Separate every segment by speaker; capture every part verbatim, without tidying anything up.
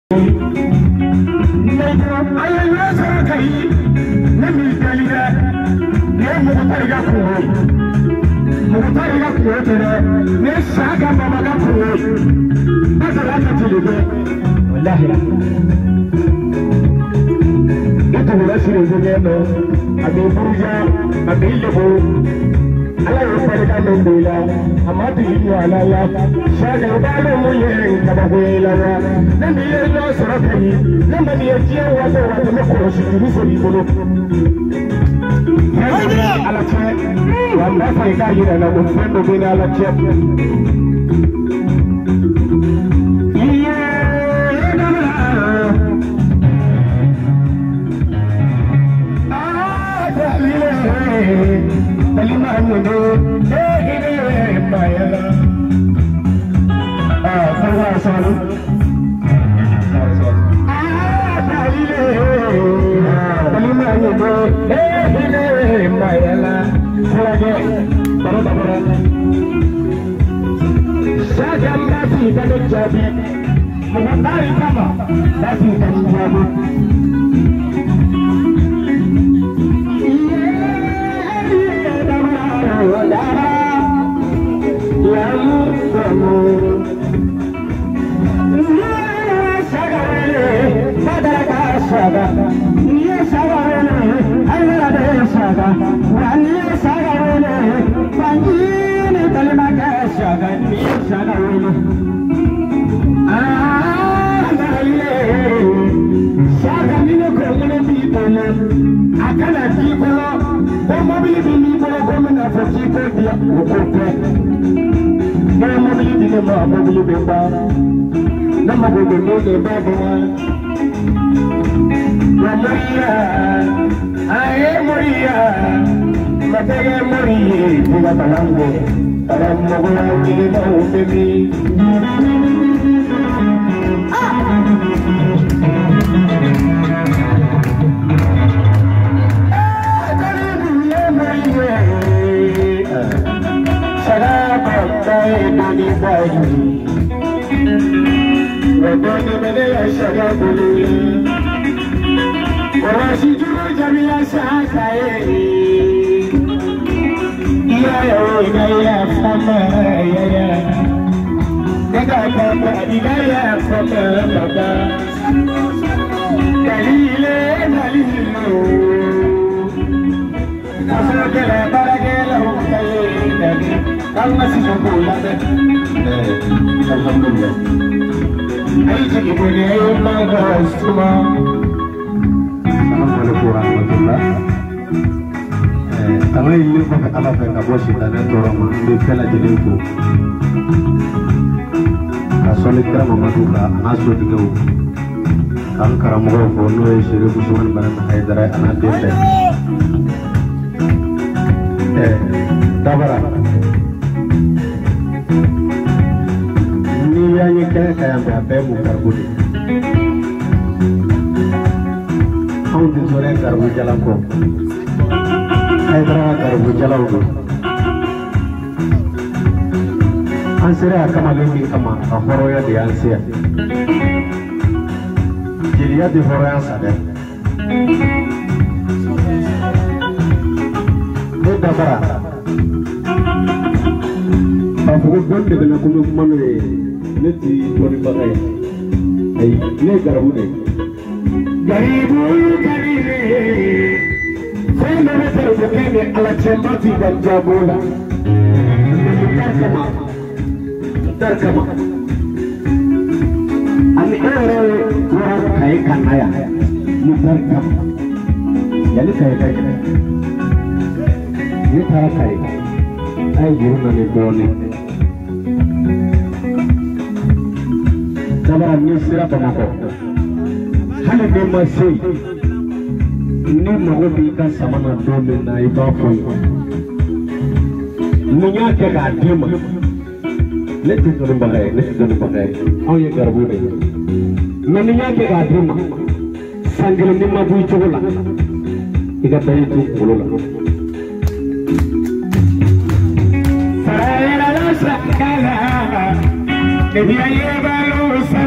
Speaker 1: Sarayela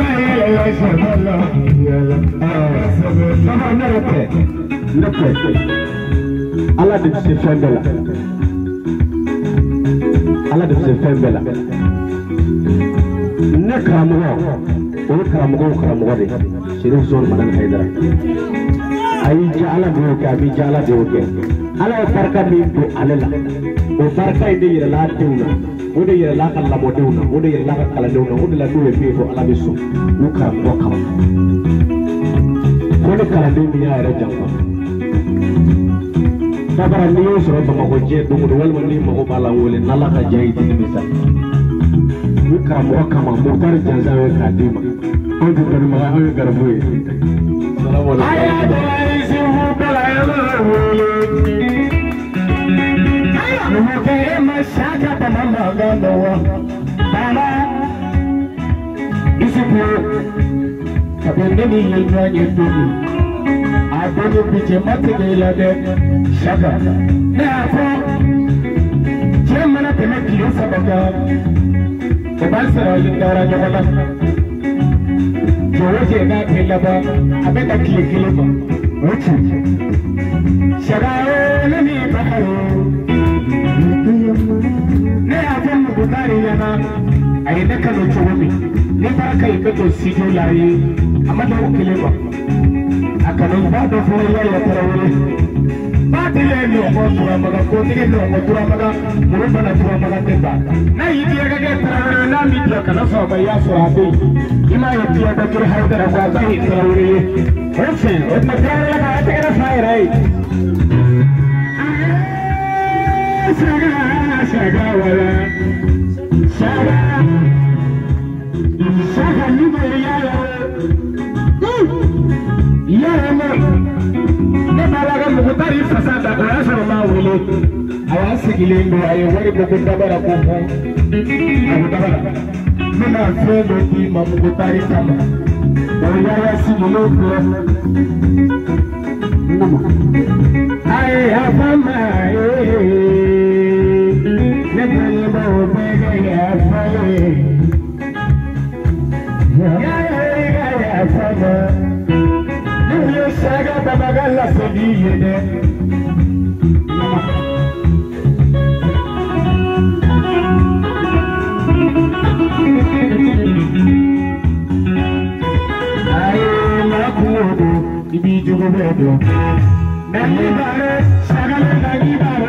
Speaker 1: Allah de se faire belle. Allah de se faire belle. Ne karamogo, o karamogo karamogo de. Shirin son manan haidara. Ayi jala de oke, abi jala de oke. Allah barka min do alela. O barka ide yira la teuna. O de yira la kala mo teuna. O de yira la kala teuna. O de la do e pe fo Allah bisu. Nu karamogo kama. Ko ne kala de mi ya era jamba. Dabara ni yo soro ba ko je do do wal ni mo bala wole nala ka jayi tin bisa wi ka mo kama mo tar janza we ka dima on do do ma o garbu yi salamu alaykum aya do isi hu bala ya wole aya mo ke ma shaka ta mama ga do wa bala isi ko abende ni yelwa yetu Abone piche matike ilade shaka na hapo chemana tena kilo sabaka obalsara yindara jogala jowoje na kelaba abeka kile kile ba wuce shaka nani baharo ne hapo mugutari yana aina kano chomi ne baraka ibeto sijo laye amada kile ba akanun ba da fura ya ya tarawore ba ta yi ne ko tura maga ko tike ne ko tura maga muru bana tura maga te ba na yi biya ga ga tarawore na mi biya kana so ba ya so abe ima ya biya da tur haidara ga ga yi tarawore hosen o ta tarawore ga ta ga fai rai shaga shaga wala shaga shaga ni ba ya ya Yama, ne balaga mukutari fasada oyasa ma wele awasi gilengo ayo wari mukutara ko ko mukutara mina fendo di mukutari kama oyaya sigilo ko nama ai afama eh ne bale ba obega ya fae ya ya ya afama Saga babagala sediye de Aye nakuodo ibi jugo bedo Nani bare saga nagi bare